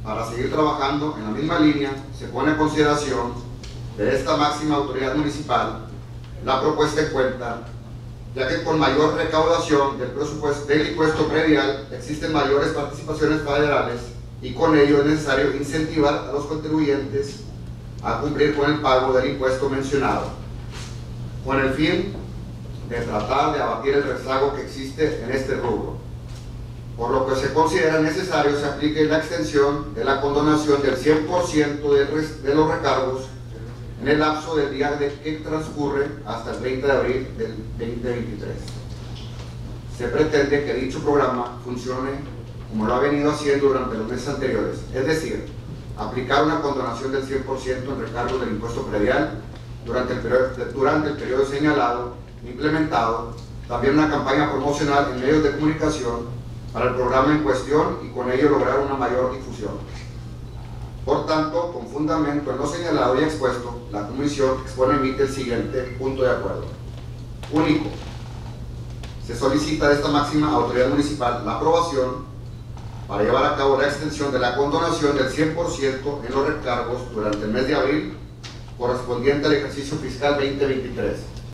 para seguir trabajando en la misma línea, se pone a consideración de esta máxima autoridad municipal la propuesta en cuenta, ya que con mayor recaudación del presupuesto del impuesto predial existen mayores participaciones federales y con ello es necesario incentivar a los contribuyentes a cumplir con el pago del impuesto mencionado, con el fin de tratar de abatir el rezago que existe en este rubro, por lo que se considera necesario se aplique la extensión de la condonación del 100% de los recargos en el lapso del día que transcurre hasta el 30 de abril del 2023. Se pretende que dicho programa funcione como lo ha venido haciendo durante los meses anteriores, es decir, aplicar una condonación del 100% en recargos del impuesto predial durante el periodo señalado, implementado también una campaña promocional en medios de comunicación para el programa en cuestión y con ello lograr una mayor difusión. Por tanto, con fundamento en lo señalado y expuesto, la Comisión emite el siguiente punto de acuerdo. Único. Se solicita de esta máxima autoridad municipal la aprobación para llevar a cabo la extensión de la condonación del 100% en los recargos durante el mes de abril correspondiente al ejercicio fiscal 2023.